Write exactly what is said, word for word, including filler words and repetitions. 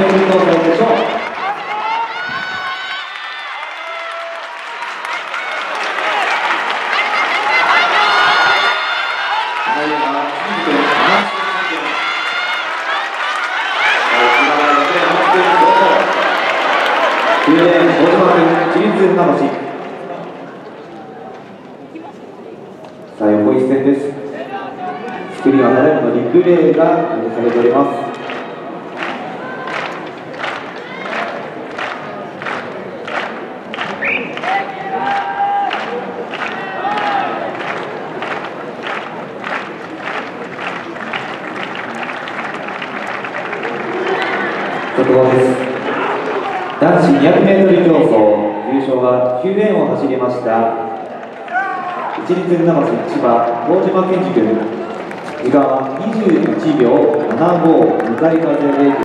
メートル競争でしょう。きゅうレーン、大島君、自立船橋。さあ、横一線です。スクリーンはただいまのリプレイが許されております。速報です。男子にひゃくメートル競争、優勝はきゅうレーンを走りました市立船橋千葉大島健二君、時間はにじゅういちびょうななご、向かい風で